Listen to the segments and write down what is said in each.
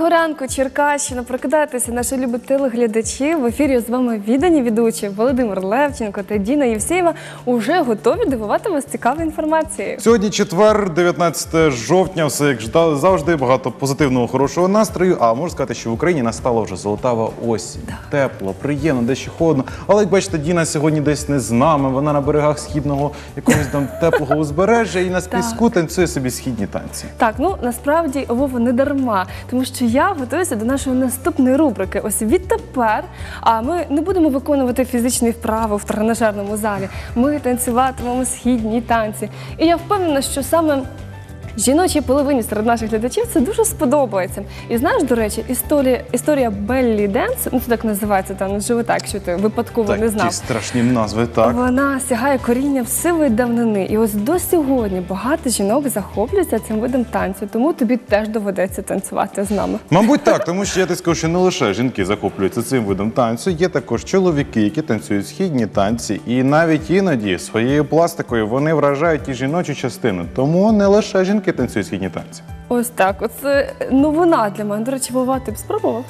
Доброго ранку, Черкащина! Прокидайтеся, наші любі телеглядачі. В ефірі з вами віддані ведучі Володимир Левченко та Діна Євсеєва уже готові дивувати вас цікавою інформацією. Сьогодні четвер, 19 жовтня, все як завжди, багато позитивного, хорошого настрою. А можу сказати, що в Україні настала вже золотава осінь. Тепло, приємно, дещо холодно. Але, як бачите, Діна сьогодні десь не з нами, вона на берегах східного якогось там теплого узбережжя і на піску танцює собі східні танці. Так, ну насправді, Вова, не дарма, тому що я готуюся до нашої наступної рубрики. Ось відтепер ми не будемо виконувати фізичні вправи в тренажерному залі, ми танцюватимемо східні танці. І я впевнена, що саме жіночій половині серед наших глядачів це дуже сподобається. І знаєш, до речі, історія Беллі Денс, ну це так називається там з живота, якщо ти випадково не знав. Такі страшні назви, так. Вона сягає коріння в сивої давнини. І ось до сьогодні багато жінок захоплюються цим видом танцю, тому тобі теж доведеться танцювати з нами. Мабуть так, тому що я тобі скажу, що не лише жінки захоплюються цим видом танцю, є також чоловіки, які танцюють східні танці. І навіть іноді своєю пластикою вони вражають і жіночу частину. Тому не лише жінки танцюють східні танці. Ось так, оце новина для мене. До речі, Вова, ти б спробував?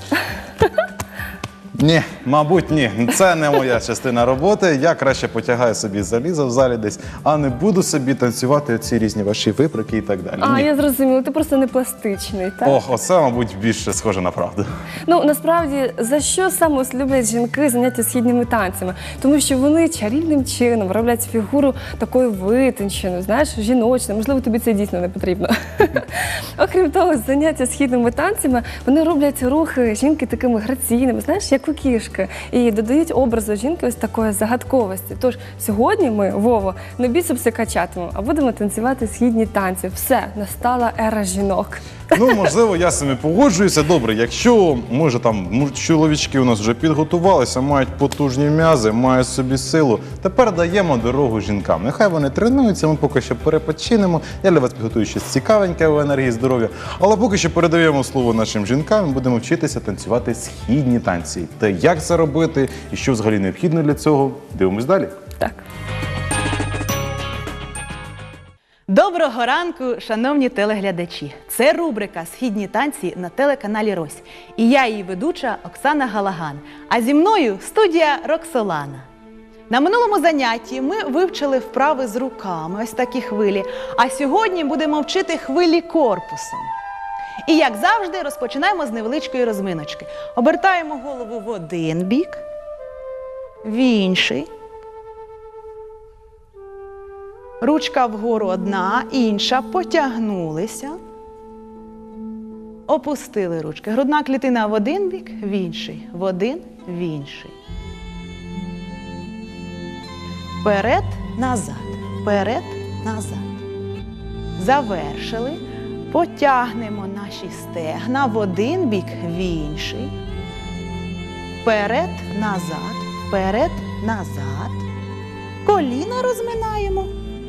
Ні, мабуть, ні. Це не моя частина роботи. Я краще потягаю собі залізо в залі десь, а не буду собі танцювати ці різні ваші виприки і так далі. Я зрозуміла, ти просто не пластичний, так? Ох, оце, мабуть, більше схоже на правду. Ну, насправді, за що саме ось люблять жінки заняття східними танцями? Тому що вони чарівним чином роблять фігуру такою витонченою, знаєш, жіночною. Можливо, тобі це дійсно не потрібно. Окрім того, заняття східними танцями, вони роблять рухи жінки такими граційними, знаєш, як у кішки. І додають образу жінки ось такої загадковості. Тож сьогодні ми, Вово, не біцепси качатимемо, а будемо танцювати східні танці. Все, настала ера жінок. Ну, можливо, я з цим погоджуюся. Добре, якщо, може, там чоловічки у нас вже підготувалися, мають потужні м'язи, мають собі силу, тепер даємо дорогу жінкам. Нехай вони тренуються, ми поки що перепочинемо. Я для вас підготую щось цікавеньке в енергії здоров'я. Але поки що передаємо слово нашим жінкам, ми будемо вчитися танцювати східні танці. Та як це робити і що взагалі необхідно для цього, дивимось далі. Так. Доброго ранку, шановні телеглядачі! Це рубрика «Східні танці» на телеканалі «Рось». І я її ведуча Оксана Галаган. А зі мною студія Роксолана. На минулому занятті ми вивчили вправи з руками, ось такі хвилі. А сьогодні будемо вчити хвилі корпусом. І, як завжди, розпочинаємо з невеличкої розминочки. Обертаємо голову в один бік, в інший. Ручка вгору одна, інша, потягнулися, опустили ручки. Грудна клітина в один бік, в інший, в один, в інший. Вперед, назад, вперед, назад. Завершили. Потягнемо наші стегна в один бік, в інший. Вперед, назад, вперед, назад. Коліна розминаємо.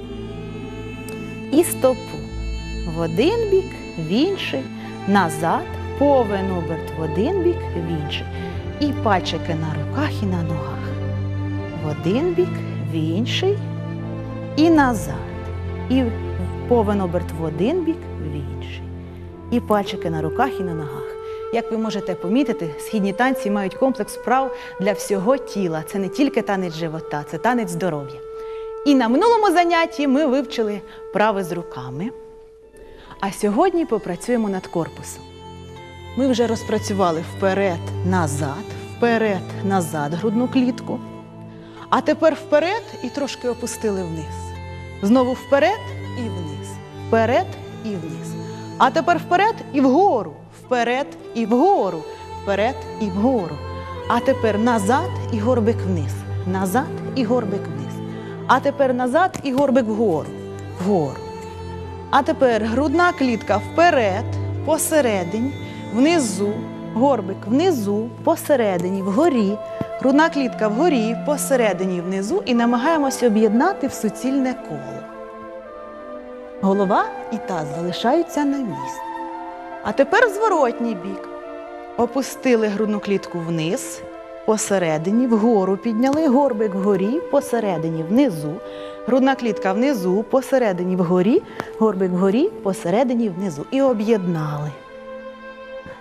І стопу в один бік, в інший, назад, повен оберт в один бік, в інший. І пальчики на руках і на ногах. В один бік, в інший і назад. І повен оберт в один бік, в інший. І пальчики на руках і на ногах. Як ви можете помітити, східні танці мають комплекс вправ для всього тіла. Це не тільки танець живота, це танець здоров'я. І на минулому занятті ми вивчили вправи з руками, а сьогодні попрацюємо над корпусом. Ми вже розпрацювали вперед, назад грудну клітку, а тепер вперед і трошки опустили вниз. Знову вперед і вниз, вперед і вниз. А тепер вперед і вгору, вперед і вгору, вперед і вгору. А тепер назад і горбик вниз, назад і горбик вниз. А тепер назад і горбик вгору, вгору. А тепер грудна клітка вперед, посередині, внизу, горбик внизу, посередині, вгорі. Грудна клітка вгорі, посередині, внизу. І намагаємося об'єднати в суцільне коло. Голова і таз залишаються на місці. А тепер зворотній бік. Опустили грудну клітку вниз, посередині, вгору підняли, горбик вгорі, посередині, внизу. Грудна клітка внизу, посередині, вгорі, горбик вгорі, посередині, внизу. І об'єднали.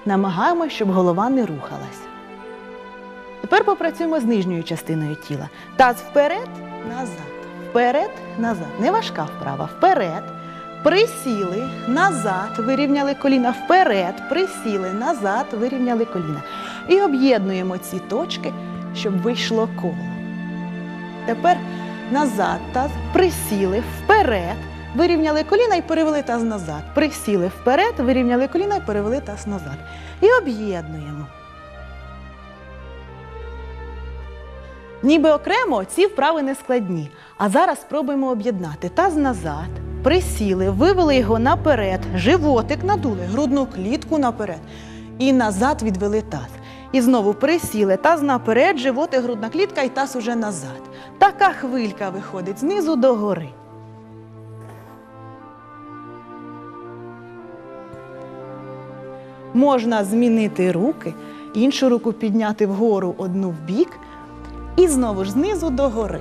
намагаємося, щоб голова не рухалась. Тепер попрацюємо з нижньою частиною тіла. Таз вперед, назад, вперед, назад. Не важка вправа. Вперед. Присіли, назад, вирівняли коліна. Вперед, присіли, назад, вирівняли коліна. І об'єднуємо ці точки, щоб вийшло коло. Тепер назад таз, присіли, вперед, вирівняли коліна і перевели таз назад. Присіли вперед, вирівняли коліна і перевели таз назад. І об'єднуємо. Ніби окремо ці вправи не складні. А зараз спробуємо об'єднати. Таз назад, присіли, вивели його наперед, животик надули, грудну клітку наперед. І назад відвели таз. І знову присіли, таз наперед, животик, грудна клітка і таз уже назад. Така хвилька виходить знизу до гори. Можна змінити руки, іншу руку підняти вгору, одну в бік. І знову ж знизу до гори.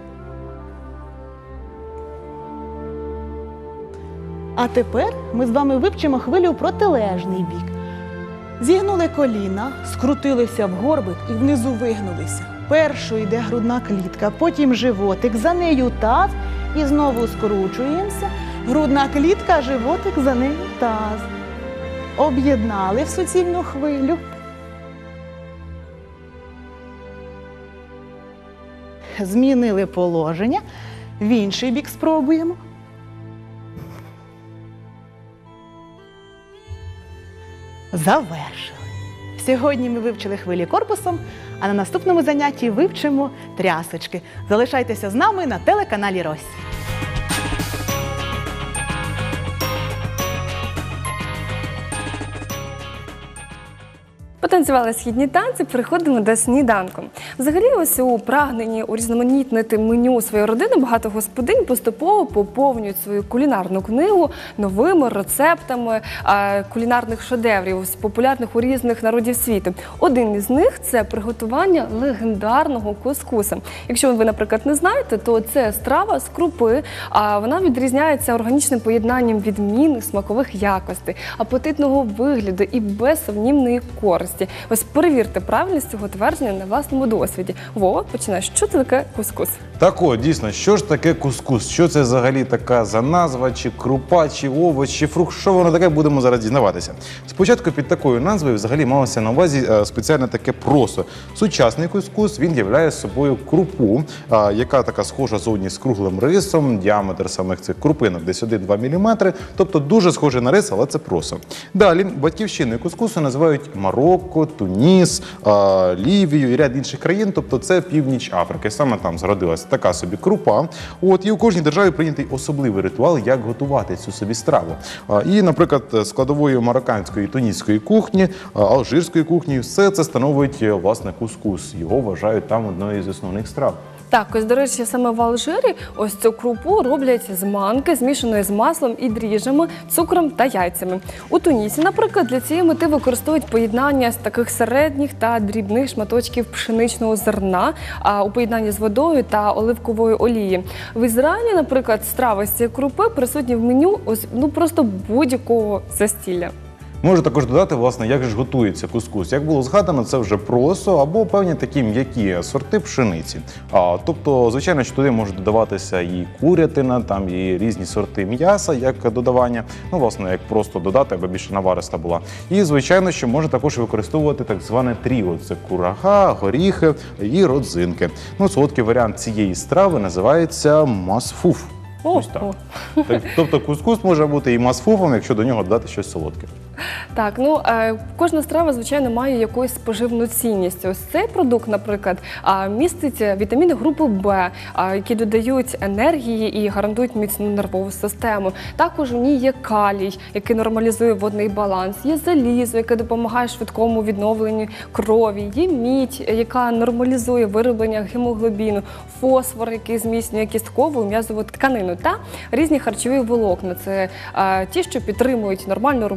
А тепер ми з вами вивчимо хвилю в протилежний бік. Зігнули коліна, скрутилися в горбик і внизу вигнулися. Першою йде грудна клітка, потім животик, за нею таз і знову скручуємося. Грудна клітка, животик, за нею таз. Об'єднали в суцільну хвилю. Змінили положення, в інший бік спробуємо. Завершили. Сьогодні ми вивчили хвилі корпусом, а на наступному занятті вивчимо трясочки. Залишайтеся з нами на телеканалі Рось. Потанцювали східні танці, переходимо до сніданку. Взагалі, ось у прагненні урізноманітнити меню своєї родини багато господинь поступово поповнюють свою кулінарну книгу новими рецептами кулінарних шедеврів з популярних у різних народів світу. Один із них – це приготування легендарного кускуса. Якщо ви, наприклад, не знаєте, то це страва з крупи, а вона відрізняється органічним поєднанням відмінних смакових якостей, апетитного вигляду і безсумнівної користі. Ось перевірте правильність цього твердження на власному досвіді. Вова, починай. Що це таке кускус? Так от, дійсно, що ж таке кускус? Що це взагалі така за назва, чи крупа, чи овоч, чи фрукт? Що воно таке, будемо зараз дізнаватися. Спочатку під такою назвою взагалі малося на увазі спеціальне таке просо. Сучасний кускус, він являє собою крупу, яка така схожа зовні з круглим рисом, діаметр самих цих крупинок десь 1-2 мм, тобто дуже схожий на рис, але це просо. Далі, батьківщиною кускусу називають Марокко, Туніс, Лівію і ряд інших країн, тобто це північ Африки. Саме там зродилась така собі крупа. І у кожній державі прийнятий особливий ритуал, як готувати цю собі страву. І, наприклад, складовою марокканської і туніської кухні, алжирської кухні, все це становить, власне, кускус. Його вважають там одною з основних страв. Так, ось, до речі, саме в Алжирі ось цю крупу роблять з манки, змішаної з маслом і дріжджами, цукром та яйцями. У Тунісі, наприклад, для цієї мети використовують поєднання з таких середніх та дрібних шматочків пшеничного зерна у поєднанні з водою та оливковою олії. В Ізраїлі, наприклад, страви з цієї крупи присутні в меню просто будь-якого застілля. Можу також додати, власне, як ж готується кускус. Як було згадано, це вже просо або певні такі м'які сорти пшениці. Тобто, звичайно, що туди може додаватися і курятина, там і різні сорти м'яса, як додавання. Ну, власне, як просто додати, аби більше навариста була. І, звичайно, що можна також використовувати так зване тріо. Це курага, горіхи і родзинки. Ну, солодкий варіант цієї страви називається масфуф. Ось так. Тобто кускус може бути і масфуфом, якщо до нього додати щось солодке. Так, кожна страва, звичайно, має якусь споживну цінність. Ось цей продукт, наприклад, містить вітаміни групи В, які додають енергії і гарантують міцну нервову систему. Також у ній є калій, який нормалізує водний баланс, є залізо, яке допомагає швидкому відновленню крові, є мідь, яка нормалізує вироблення гемоглобіну, фосфор, який зміцнює кісткову і м'язову тканину, та різні харчові волокна. Це ті, що підтримують нормальну роботу органів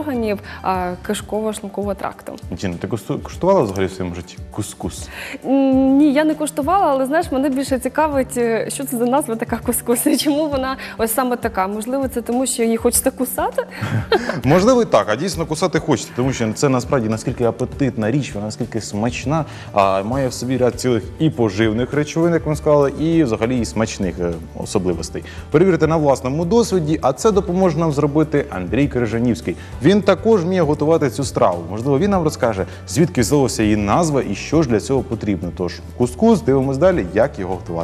органів кишково-шлункового тракту. Тіна, ти куштувала взагалі в своєму житті кускус? Ні, я не куштувала, але знаєш, мене більше цікавить, що це за назва така кускус, і чому вона ось саме така. Можливо, це тому, що її хочеться кусати? Можливо, і так, а дійсно кусати хочеться, тому що це насправді наскільки апетитна річ, вона наскільки смачна, а має в собі ряд цілих і поживних речовин, як ми сказали, і взагалі і смачних особливостей. Перевірте на власному досвіді, а це допоможе нам зробити Андрій Крижанівський. Він також вміє готувати цю страву. Можливо, він нам розкаже, звідки взялася її назва і що ж для цього потрібно. Тож, кускус, дивимось далі, як його готувати.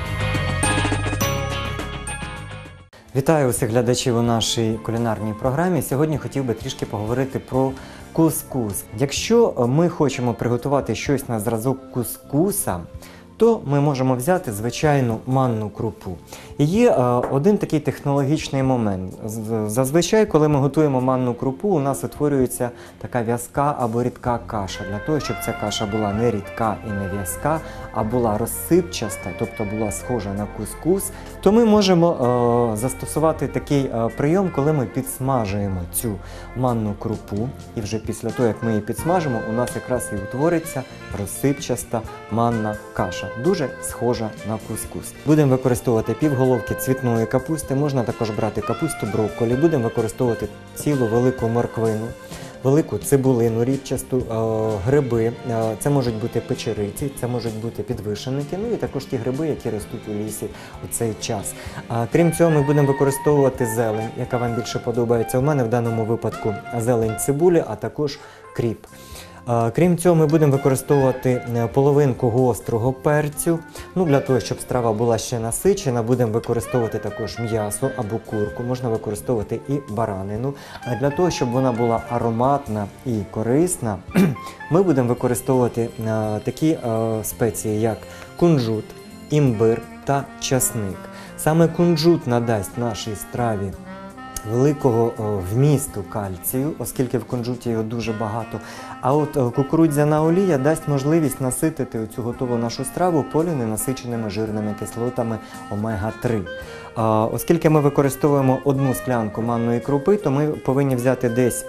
Вітаю усіх глядачів у нашій кулінарній програмі. Сьогодні хотів би трішки поговорити про кускус. Якщо ми хочемо приготувати щось на зразок кускуса, то ми можемо взяти звичайну манну крупу. І є один такий технологічний момент. Зазвичай, коли ми готуємо манну крупу, у нас утворюється така в'язка або рідка каша. Для того, щоб ця каша була не рідка і не в'язка, а була розсипчаста, тобто була схожа на кускус, то ми можемо застосувати такий прийом, коли ми підсмажуємо цю манну крупу. І вже після того, як ми її підсмажимо, у нас якраз і утвориться розсипчаста манна каша. Дуже схожа на кускус. Будемо використовувати півголовки цвітної капусти, можна також брати капусту брокколі, будемо використовувати цілу велику морквину, велику цибулину рібчасту, гриби, це можуть бути печериці, це можуть бути підвишеники, ну і також ті гриби, які ростуть у лісі у цей час. Крім цього, ми будемо використовувати зелень, яка вам більше подобається. У мене в даному випадку зелень цибулі, а також кріп. Крім цього, ми будемо використовувати половинку гострого перцю. Ну, для того, щоб страва була ще насичена, будемо використовувати також м'ясо або курку, можна використовувати і баранину. Для того, щоб вона була ароматна і корисна, ми будемо використовувати такі спеції, як кунжут, імбир та часник. Саме кунжут надасть нашій страві великого вмісту кальцію, оскільки в кунжуті його дуже багато. А от кукурудзяна олія дасть можливість наситити цю готову нашу страву поліненасиченими жирними кислотами омега-3. Оскільки ми використовуємо одну склянку манної крупи, то ми повинні взяти десь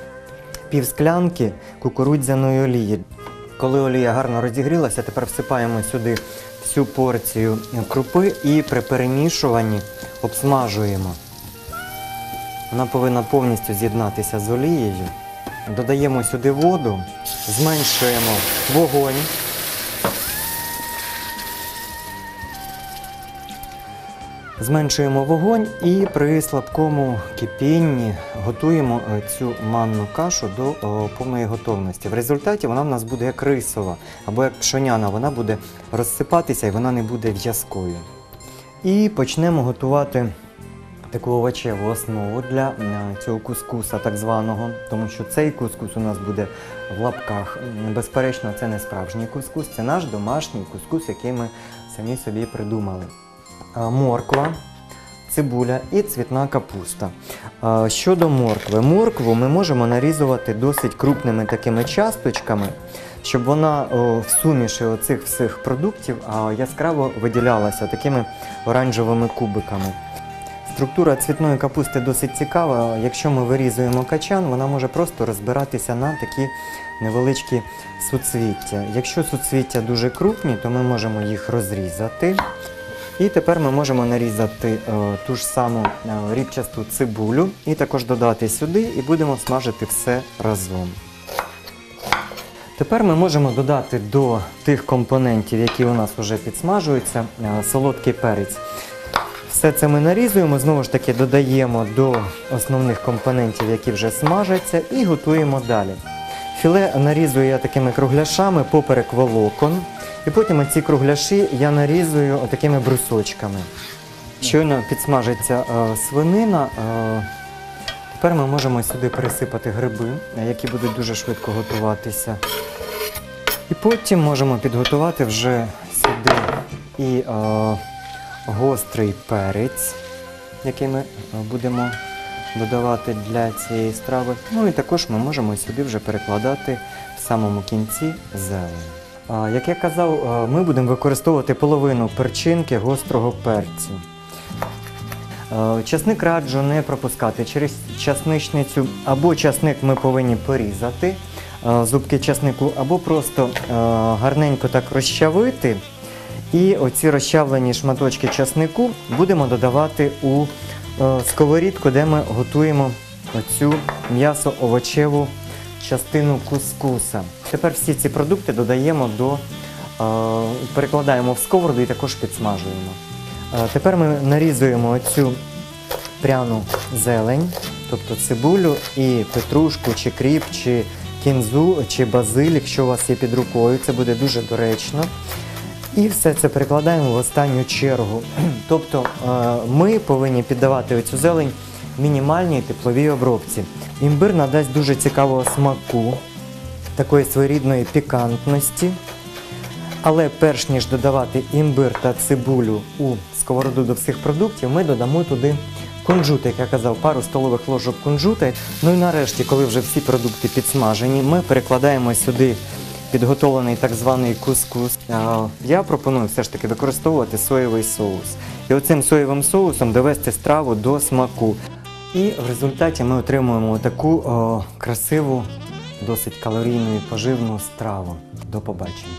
пів склянки кукурудзяної олії. Коли олія гарно розігрілася, тепер всипаємо сюди всю порцію крупи і при перемішуванні обсмажуємо. Вона повинна повністю з'єднатися з олією. Додаємо сюди воду, зменшуємо вогонь. Зменшуємо вогонь і при слабкому кипінні готуємо цю манну кашу до повної готовності. В результаті вона в нас буде як рисова або як пшоняна, вона буде розсипатися і вона не буде в'язкою. І почнемо готувати таку овочеву основу для цього кускуса так званого, тому що цей кускус у нас буде в лапках. Безперечно, це не справжній кускус, це наш домашній кускус, який ми самі собі придумали. Морква, цибуля і цвітна капуста. Щодо моркви. Моркву ми можемо нарізувати досить крупними такими часточками, щоб вона в суміші оцих всіх продуктів яскраво виділялася такими оранжевими кубиками. Структура цвітної капусти досить цікава. Якщо ми вирізуємо качан, вона може просто розбиратися на такі невеличкі суцвіття. Якщо суцвіття дуже крупні, то ми можемо їх розрізати. І тепер ми можемо нарізати ту ж саму рібчасту цибулю і також додати сюди і будемо смажити все разом. Тепер ми можемо додати до тих компонентів, які у нас вже підсмажуються, солодкий перець. Все це ми нарізуємо, знову ж таки додаємо до основних компонентів, які вже смажаться, і готуємо далі. Філе нарізую я такими кругляшами поперек волокон, і потім ці кругляші я нарізую такими брусочками. Щойно підсмажиться свинина, тепер ми можемо сюди пересипати гриби, які будуть дуже швидко готуватися. І потім можемо підготувати вже сюди і гострий перець, який ми будемо додавати для цієї страви. Ну і також ми можемо сюди вже перекладати в самому кінці зелень. Як я казав, ми будемо використовувати половину перчинки гострого перцю. Часник раджу не пропускати через часничницю, або часник ми повинні порізати, зубки часнику, або просто гарненько так розчавити. І оці розчавлені шматочки часнику будемо додавати у сковорідку, де ми готуємо оцю м'ясо-овочеву частину кускуса. Тепер всі ці продукти додаємо перекладаємо в сковороду і також підсмажуємо. Тепер ми нарізуємо оцю пряну зелень, тобто цибулю і петрушку, чи кріп, чи кінзу, чи базилік, якщо у вас є під рукою, це буде дуже доречно. І все це перекладаємо в останню чергу. Тобто ми повинні піддавати оцю зелень мінімальній тепловій обробці. Імбир надасть дуже цікавого смаку, такої своєрідної пікантності. Але перш ніж додавати імбир та цибулю у сковороду до всіх продуктів, ми додамо туди кунжут, як я казав, пару столових ложок кунжута. Ну і нарешті, коли вже всі продукти підсмажені, ми перекладаємо сюди підготовлений так званий кускус. Я пропоную все ж таки використовувати соєвий соус. І оцим соєвим соусом довести страву до смаку. І в результаті ми отримуємо таку красиву, досить калорійну і поживну страву. До побачення.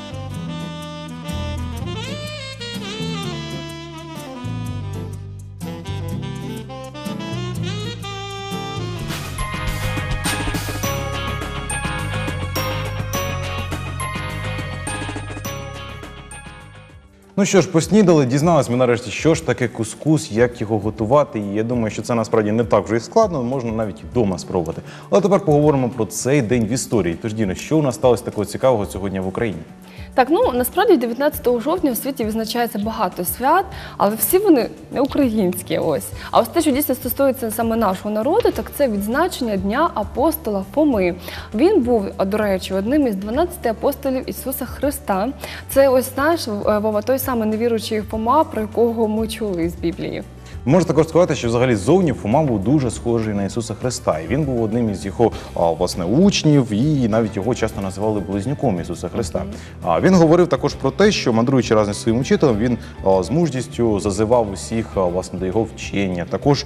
Ну що ж, поснідали, дізналися ми нарешті, що ж таке кускус, як його готувати. І я думаю, що це насправді не так вже і складно, можна навіть і вдома спробувати. Але тепер поговоримо про цей день в історії. Тож, Діно, що у нас сталося такого цікавого сьогодні в Україні? Так, ну насправді 19 жовтня в світі відзначається багато свят, але всі вони не українські. Ось. А ось те, що дійсно стосується саме нашого народу, так це відзначення Дня апостола Фоми. Він був, до речі, одним із 12 апостолів Ісуса Христа. Це ось наш Вова, той самий невіруючий Фома, про якого ми чули з Біблії. Можна також сказати, що взагалі ззовні Фома був дуже схожий на Ісуса Христа. І він був одним із його власне учнів, і навіть його часто називали близнюком Ісуса Христа. Він говорив також про те, що мандруючи разом зі своїм учителем, він з мужністю зазивав усіх власне до його вчення. Також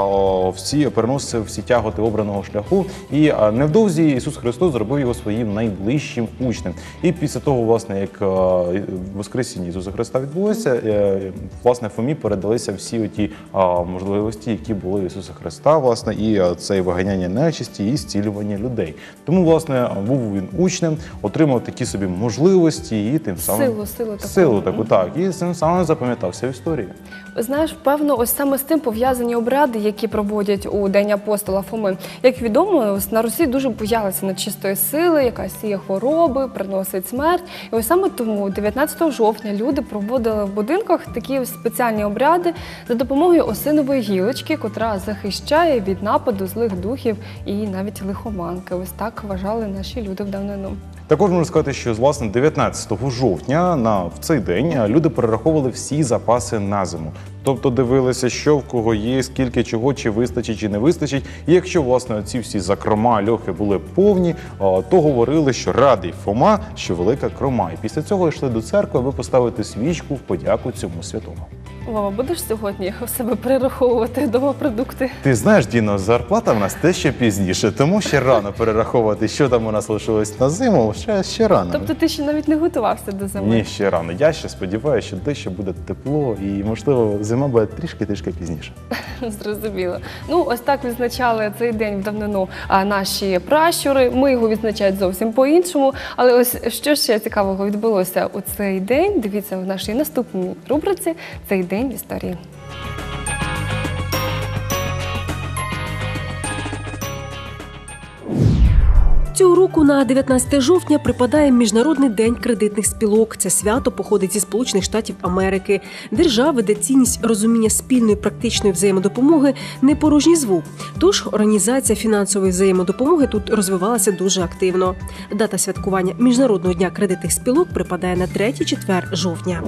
переносив всі тяготи обраного шляху. І невдовзі Ісус Христос зробив його своїм найближчим учнем. І після того, власне, як Воскресіння Ісуса Христа відбулося, власне, Фомі передалися всі оті можливості, які були у Ісуса Христа, власне, і це і виганяння нечисті, і зцілювання людей. Тому, власне, був він учнем, отримав такі собі можливості і тим самим силу таку, так, і тим самим запам'ятався в історії. Знаєш, певно, ось саме з тим пов'язані обряди, які проводять у День апостола Фоми. Як відомо, ось на Русі дуже боялися нечистої сили, яка сіє хвороби, приносить смерть. І ось саме тому 19 жовтня люди проводили в будинках такі спеціальні обряди за допомогою осинової гілочки, котра захищає від нападу злих духів і навіть лихоманки. Ось так вважали наші люди в давнину. Також можу сказати, що, власне, 19 жовтня в цей день люди перераховували всі запаси на зиму. Тобто дивилися, що в кого є, скільки чого, чи вистачить, чи не вистачить. І якщо, власне, ці всі закрома, льохи були повні, то говорили, що радий Фома, що велика крома. І після цього йшли до церкви, аби поставити свічку в подяку цьому святому. Вова, будеш сьогодні в себе перераховувати вдома продукти? Ти знаєш, Діно, зарплата в нас те ще пізніше, тому ще рано перераховувати, що там у нас лишилось на зиму, ще рано. Тобто ти ще навіть не готувався до зими? Ні, ще рано. Я ще сподіваюся, що дещо буде тепло і, можливо, зима буде трішки пізніше. Зрозуміло. Ну, ось так відзначали цей день в давнину наші пращури. Ми його відзначають зовсім по-іншому. Але ось що ще цікавого відбулося у цей день, дивіться в нашій наступній рубриці «Цей день в історії». Цього року на 19 жовтня припадає Міжнародний день кредитних спілок. Це свято походить зі Сполучених Штатів Америки, держави, де цінність розуміння спільної практичної взаємодопомоги не порожній звук. Тож організація фінансової взаємодопомоги тут розвивалася дуже активно. Дата святкування Міжнародного дня кредитних спілок припадає на 3-й четвер жовтня.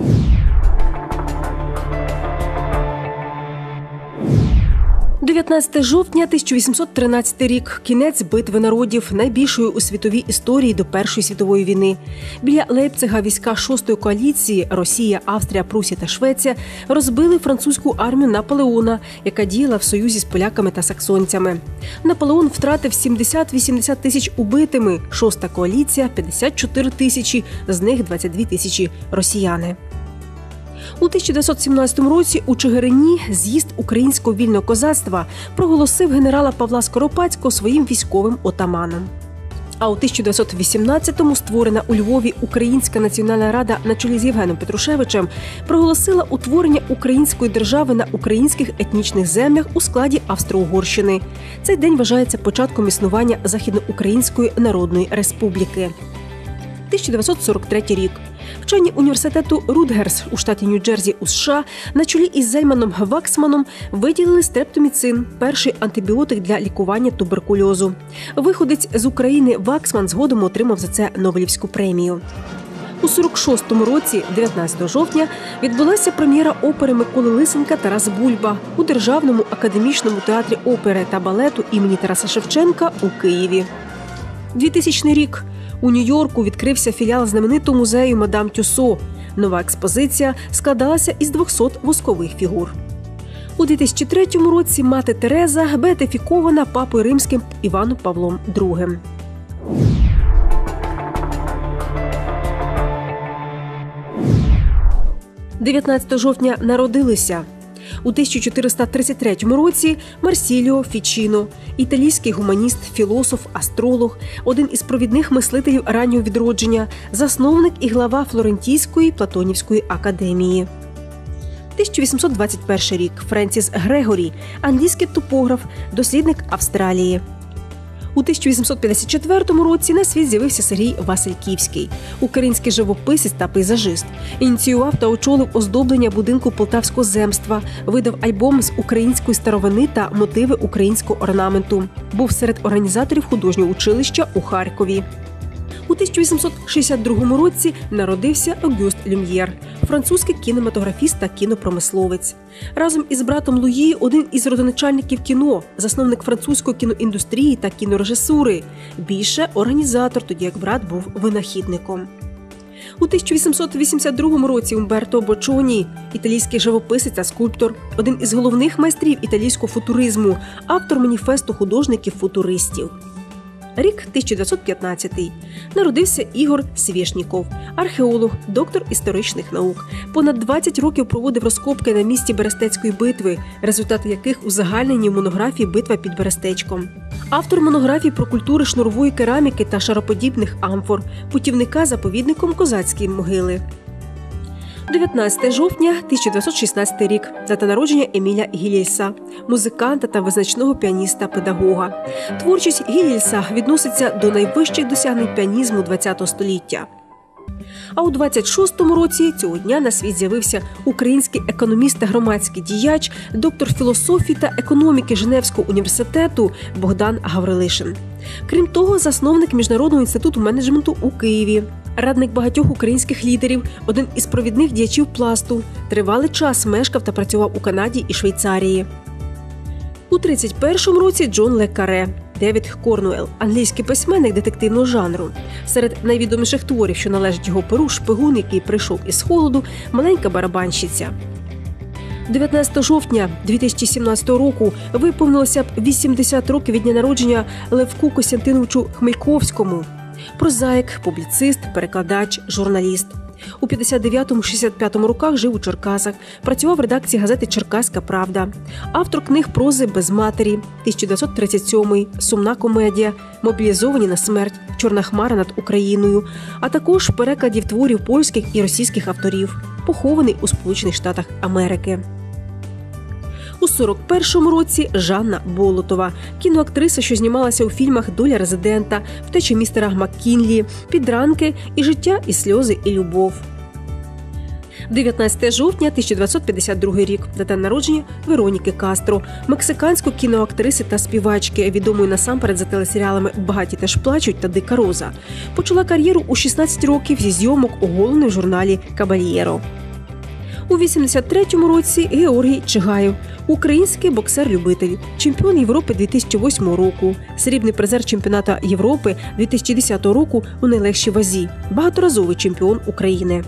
19 жовтня 1813 рік. Кінець битви народів, найбільшої у світовій історії до Першої світової війни. Біля Лейпцига війська 6-ї коаліції – Росія, Австрія, Прусія та Швеція – розбили французьку армію Наполеона, яка діяла в союзі з поляками та саксонцями. Наполеон втратив 70-80 тисяч убитими, 6-та коаліція – 54 тисячі, з них 22 тисячі – росіяни. У 1917 році у Чигирині з'їзд українського вільного козацтва проголосив генерала Павла Скоропадського своїм військовим отаманом. А у 1918-му створена у Львові Українська національна рада на чолі з Євгеном Петрушевичем проголосила утворення української держави на українських етнічних землях у складі Австро-Угорщини. Цей день вважається початком існування Західноукраїнської Народної Республіки. 1943 рік. Вчені університету Рутгерс у штаті Нью-Джерсі у США на чолі із Зельманом Ваксманом виділили стрептоміцин – перший антибіотик для лікування туберкульозу. Виходець з України Ваксман згодом отримав за це Нобелівську премію. У 46-му році, 19 жовтня, відбулася прем'єра опери Миколи Лисенка «Тарас Бульба» у Державному академічному театрі опери та балету імені Тараса Шевченка у Києві. 2000 рік. У Нью-Йорку відкрився філіал знаменитого музею Мадам Тюссо. Нова експозиція складалася із 200 воскових фігур. У 2003 році мати Тереза беатифікована папою римським Іваном Павлом II. – 19 жовтня народилися. У 1433 році Марсіліо Фічіно, італійський гуманіст, філософ, астролог, один із провідних мислителів раннього відродження, засновник і глава Флорентійської Платонівської академії. 1821 рік. Френсіс Грегорі, англійський топограф, дослідник Австралії. У 1854 році на світ з'явився Сергій Васильківський, український живописець та пейзажист. Ініціював та очолив оздоблення будинку Полтавського земства, видав альбом з української старовини та мотиви українського орнаменту. Був серед організаторів художнього училища у Харкові. У 1862 році народився Огюст Люм'єр, французький кінематографіст та кінопромисловець. Разом із братом Луї – один із родоначальників кіно, засновник французької кіноіндустрії та кінорежисури. Більше – організатор, тоді як брат був винахідником. У 1882 році Умберто Бочоні, італійський живописець та скульптор, один із головних майстрів італійського футуризму, автор маніфесту художників-футуристів. Рік 1915. Народився Ігор Свєшніков, археолог, доктор історичних наук. Понад 20 років проводив розкопки на місці Берестецької битви, результати яких узагальнені в монографії «Битва під Берестечком». Автор монографій про культури шнурової кераміки та шароподібних амфор, путівника заповідником Козацької могили. 19 жовтня 1916 рік. Дата народження Еміля Гільєльса, музиканта та визначного піаніста-педагога. Творчість Гільєльса відноситься до найвищих досягнень піанізму ХХ століття. А у 26-му році цього дня на світ з'явився український економіст та громадський діяч, доктор філософії та економіки Женевського університету Богдан Гаврилишин. Крім того, засновник Міжнародного інституту менеджменту у Києві. Радник багатьох українських лідерів, один із провідних діячів пласту, тривалий час мешкав та працював у Канаді і Швейцарії. У 31-му році Джон Ле Каре, Девід Корнуелл, англійський письменник детективного жанру. Серед найвідоміших творів, що належать його перу, «Шпигун, який прийшов із холоду», «Маленька барабанщиця». 19 жовтня 2017 року виповнилося б 80 років від дня народження Левку Костянтиновичу Хмельковському. Прозаїк, публіцист, перекладач, журналіст. У 59-65 роках жив у Черкасах, працював в редакції газети «Черкаська правда». Автор книг прози «Без матері», 1937, «Сумна комедія», «Мобілізовані на смерть», «Чорна хмара над Україною», а також перекладів творів польських і російських авторів. Похований у Сполучених Штатах Америки. У 41-му році Жанна Болотова, кіноактриса, що знімалася у фільмах «Доля резидента», «Втеча містера МакКінлі», «Підранки» і «Життя і сльози і любов». 19 жовтня 1952 рік. Дата народження Вероніки Кастро, мексиканської кіноактриси та співачки, відомої насамперед за телесеріалами «Багаті теж плачуть» та «Дика роза». Почала кар'єру у 16 років зі зйомок, оголеної в журналі «Кабальєро». У 83-му році Георгій Чигаєв, український боксер-любитель, чемпіон Європи 2008 року, срібний призер чемпіонату Європи 2010 року у найлегшій вазі, багаторазовий чемпіон України.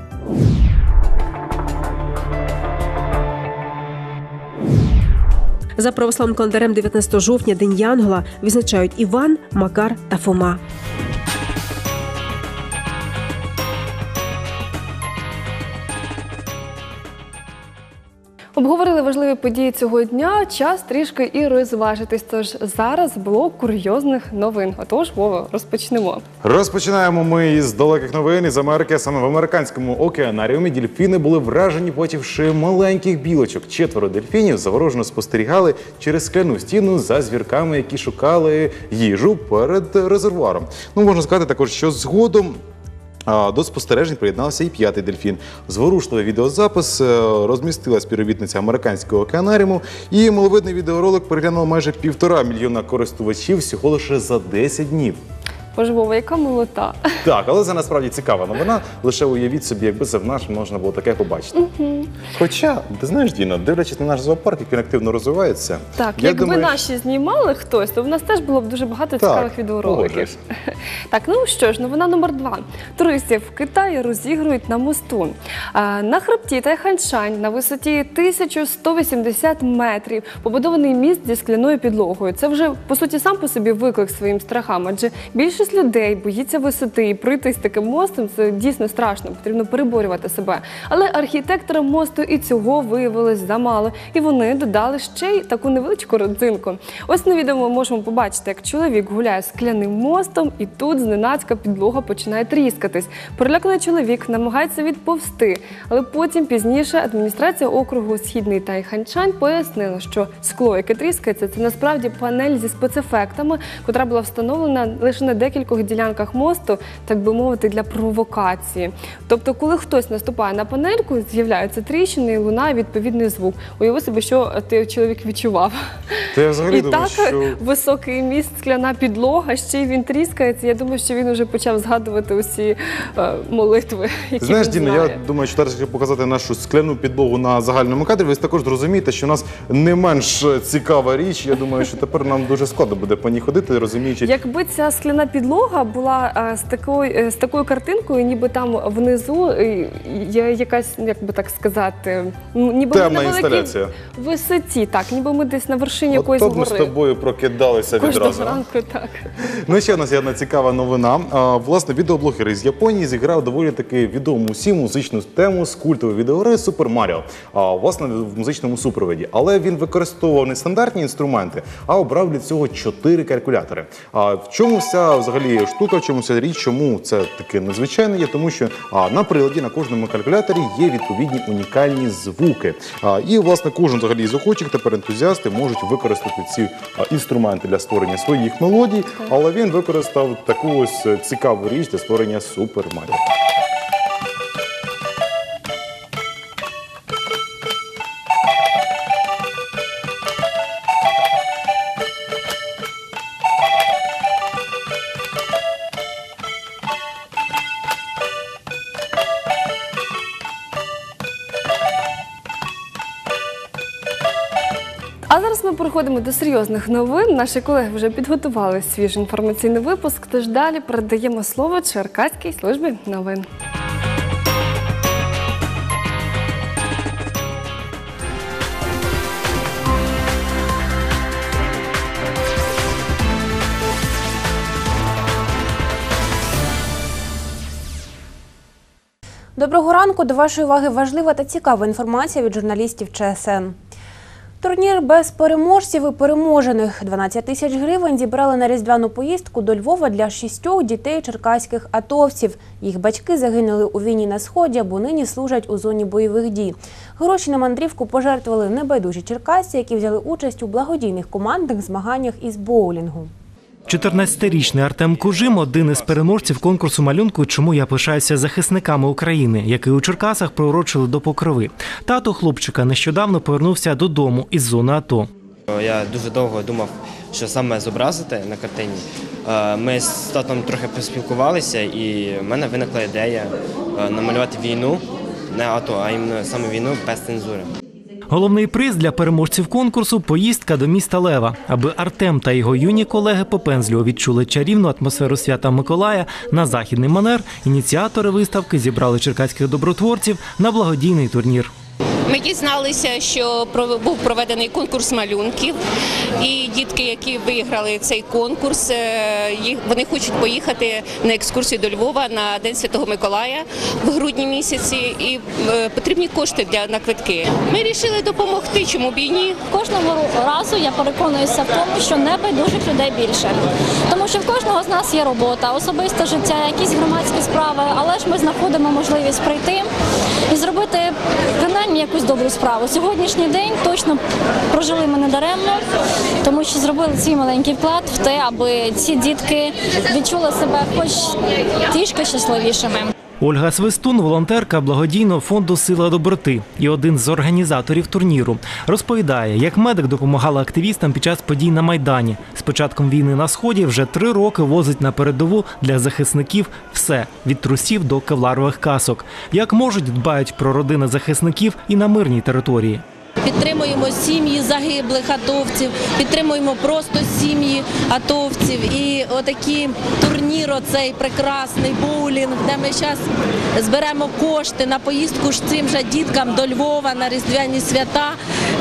За православним календарем 19 жовтня День Янгола відзначають Іван, Макар та Фома. Обговорили важливі події цього дня, час трішки і розважитись. Тож зараз блок курйозних новин. Отож, Вова, розпочнемо. Розпочинаємо ми із далеких новин із Америки. Саме в американському океанаріумі дельфіни були вражені, побачивши маленьких білочок. 4 дельфінів заворожено спостерігали через скляну стіну за звірками, які шукали їжу перед резервуаром. Ну, можна сказати також, що згодом до спостережень приєднався і 5-й дельфін. Зворушливий відеозапис розмістила співробітниця американського океанаріуму, і миловидний відеоролик переглянуло майже 1,5 мільйона користувачів всього лише за 10 днів. Боже, Вова, яка милота. Так, але це насправді цікава новина. Лише уявіть собі, якби це в наш можна було таке побачити. Хоча, ти знаєш, Діна, дивлячись на наш зоопарк, як він активно розвивається. Так, я якби думаю, наші знімали хтось, то в нас теж було б дуже багато цікавих відеороликів. погоджуюсь. Так, ну що ж, новина номер 2. Туристів в Китаї розігрують на мосту. На хребті Тайхань-Шань на висоті 1180 метрів побудований міст зі скляною підлогою. Це вже, по суті, сам по собі виклик своїм страхам, адже більшість людей боїться висоти, і пройти з таким мостом – це дійсно страшно, потрібно переборювати себе. Але архітекторам мосту і цього виявилось замало, і вони додали ще й таку невеличку родзинку. Ось на відео ми можемо побачити, як чоловік гуляє скляним мостом, і тут зненацька підлога починає тріскатись. Переляканий чоловік намагається відповзти, але потім пізніше адміністрація округу Східний Тайхань-Шань пояснила, що скло, яке тріскається, це насправді панель зі спецефектами, котра була встановлена лише на декількох ділянках мосту, так би мовити, для провокації. Тобто, коли хтось наступає на панельку, з'являються тріщини і лунає відповідний звук. Уяви собі, що ти, чоловік, відчував. Та я взагалі І думаю, так що... високий міст, скляна підлога, ще й він тріскається. Я думаю, що він вже почав згадувати усі молитви, які Знаєш, він Діна, знає. я думаю, що зараз, якщо показати нашу скляну підлогу на загальному кадрі, ви також зрозумієте, що у нас не менш цікава річ. Я думаю, що тепер нам дуже складно буде по ній ходити, розуміючи... Якби ця скляна підлога була з такою картинкою, ніби там внизу є якась, як би так сказати, ніби темна ми на великій інсталяція. Висоті, так, ніби ми десь на вершині От якоїсь то б ми з гори. тобою прокидалися Кожного відразу. ранку, так. Ну, ще в нас є одна цікава новина. Власне, відеоблогер із Японії зіграв доволі таки відому усім музичну тему з культової відеогри Супер Маріо. Власне, в музичному супроводі. Але він використовував не стандартні інструменти, а обрав для цього 4 калькулятори. В чому вся взагалі штука, в чому вся річ, чому це таке незвичайне є? Тому що на приладі, на кожному калькуляторі є відповідні унікальні звуки. І, власне, кожен взагалі з охочих, тепер ентузіасти можуть використати ці інструменти для створення своїх мелодій, але він використав таку ось цікаву річ для створення Супер Маріо. А зараз ми переходимо до серйозних новин. Наші колеги вже підготували свіжий інформаційний випуск, тож далі передаємо слово Черкаській службі новин. Доброго ранку. До вашої уваги важлива та цікава інформація від журналістів ЧСН. Турнір без переможців і переможених. 12 тисяч гривень зібрали на різдвяну поїздку до Львова для 6 дітей черкаських атовців. Їх батьки загинули у війні на Сході, або нині служать у зоні бойових дій. Гроші на мандрівку пожертвували небайдужі черкасці, які взяли участь у благодійних командних змаганнях із боулінгу. 14-річний Артем Кужим – один із переможців конкурсу малюнку «Чому я пишаюся захисниками України», який у Черкасах приурочили до Покрови. Тато хлопчика нещодавно повернувся додому із зони АТО. Я дуже довго думав, що саме зобразити на картині. Ми з татом трохи поспілкувалися, і в мене виникла ідея намалювати війну не АТО, а іменно саме війну без цензури. Головний приз для переможців конкурсу – поїздка до міста Лева. Аби Артем та його юні колеги по пензлю відчули чарівну атмосферу свята Миколая на західний манер, ініціатори виставки зібрали черкаських добротворців на благодійний турнір. Ми дізналися, що був проведений конкурс малюнків, і дітки, які виграли цей конкурс, вони хочуть поїхати на екскурсію до Львова на День Святого Миколая в грудні місяці, і потрібні кошти на квитки. Ми вирішили допомогти, чому б і ні. Кожного разу я переконуюся в тому, що небайдужих людей більше. Тому що в кожного з нас є робота, особисте життя, якісь громадські справи, але ж ми знаходимо можливість прийти і зробити принаймні якусь добру справу. Сьогоднішній день точно прожили ми не даремно, тому що зробили свій маленький вклад в те, аби ці дітки відчули себе хоч трішки щасливішими. Ольга Свистун – волонтерка благодійного фонду «Сила доброти» і один з організаторів турніру. Розповідає, як медик допомагала активістам під час подій на Майдані. З початком війни на Сході вже 3 роки возить на передову для захисників все – від трусів до кевларових касок. Як можуть, дбають про родини захисників і на мирній території. Підтримуємо сім'ї загиблих атовців, підтримуємо просто сім'ї атовців. І отакий турнір, оцей прекрасний боулінг, де ми зараз зберемо кошти на поїздку ж цим же діткам до Львова на Різдвяні свята.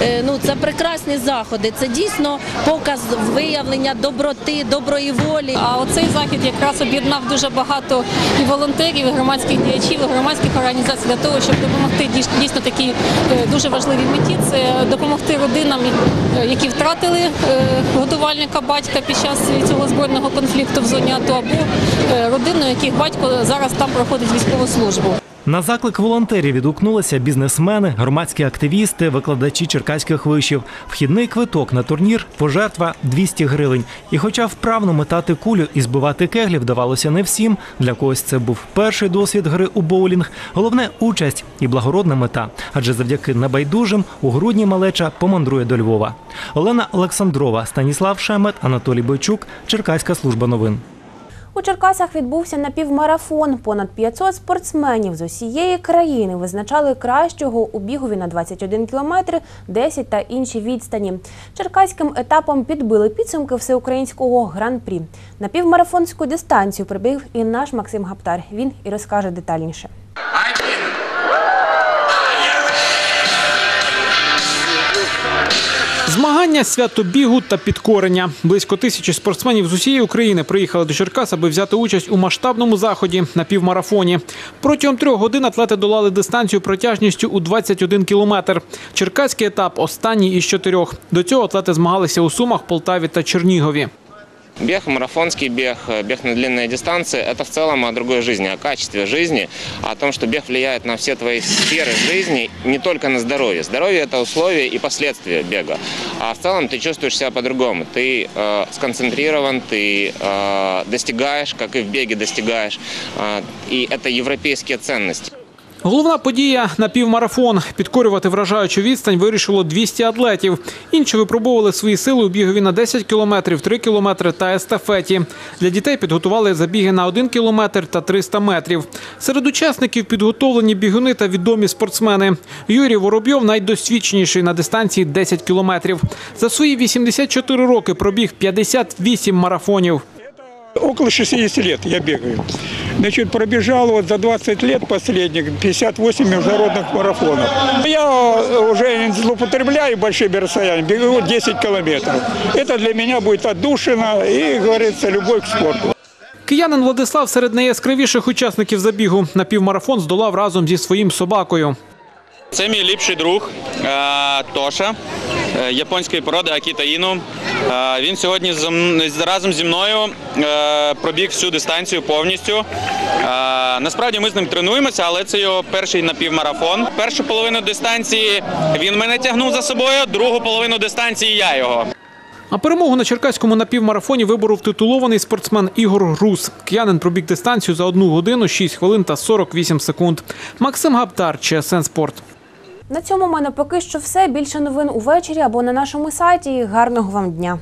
Це прекрасні заходи, це дійсно показ виявлення доброти, доброї волі. А оцей захід якраз об'єднав дуже багато і волонтерів, і громадських діячів, і громадських організацій для того, щоб допомогти дійсно такій дуже важливій меті. Це допомогти родинам, які втратили годувальника батька під час цього збройного конфлікту в зоні АТО, або родину, яких батько зараз там проходить військову службу. На заклик волонтерів відгукнулися бізнесмени, громадські активісти, викладачі черкаських вишів. Вхідний квиток на турнір – пожертва 200 гривень. І хоча вправно метати кулю і збивати кеглі вдавалося не всім, для когось це був перший досвід гри у боулінг, головне – участь і благородна мета. Адже завдяки небайдужим у грудні малеча помандрує до Львова. Олена Олександрова, Станіслав Шемет, Анатолій Бойчук, Черкаська служба новин. У Черкасах відбувся напівмарафон. Понад 500 спортсменів з усієї країни визначали кращого у бігові на 21 кілометр, 10 та інші відстані. Черкаським етапом підбили підсумки всеукраїнського гран-прі. На півмарафонську дистанцію прибіг і наш Максим Гаптар. Він і розкаже детальніше. Змагання, свято бігу та підкорення. Близько 1000 спортсменів з усієї України приїхали до Черкас, аби взяти участь у масштабному заході на півмарафоні. Протягом 3 годин атлети долали дистанцію протяжністю у 21 кілометр. Черкаський етап – останній із 4. До цього атлети змагалися у Сумах, Полтаві та Чернігові. Бег, марафонский бег, бег на длинные дистанции – это в целом о другой жизни, о качестве жизни, о том, что бег влияет на все твои сферы жизни, не только на здоровье. Здоровье – это условия и последствия бега. А в целом ты чувствуешь себя по-другому. Ты сконцентрирован, ты достигаешь, как и в беге достигаешь. И это европейские ценности. Головна подія – напівмарафон. Підкорювати вражаючу відстань вирішило 200 атлетів. Інші випробовували свої сили у бігові на 10 кілометрів, 3 кілометри та естафеті. Для дітей підготували забіги на 1 кілометр та 300 метрів. Серед учасників підготовлені бігуни та відомі спортсмени. Юрій Воробйов – найдосвідченіший на дистанції 10 кілометрів. За свої 84 роки пробіг 58 марафонів. Около 60 лет я бегаю. Значит, пробежал вот за 20 лет последних 58 международных марафонов. Я уже не злоупотребляю большими расстояниями, бегу 10 километров. Это для меня будет отдушина и, говорится, любовь к спорту. Киянин Владислав серед найяскравіших учасників забігу. Напівмарафон здолав разом зі своїм собакою. Це мій ліпший друг Тоша, японської породи Акіта Іну. Він сьогодні разом зі мною пробіг всю дистанцію повністю. Насправді ми з ним тренуємося, але це його перший напівмарафон. Першу половину дистанції він мене тягнув за собою, другу половину дистанції я його. А перемогу на черкаському напівмарафоні виборов титулований спортсмен Ігор Груз. Киянин пробіг дистанцію за 1 годину, 6 хвилин та 48 секунд. Максим Гаптар, ЧСН Спорт. На цьому в мене поки що все. Більше новин увечері або на нашому сайті. Гарного вам дня!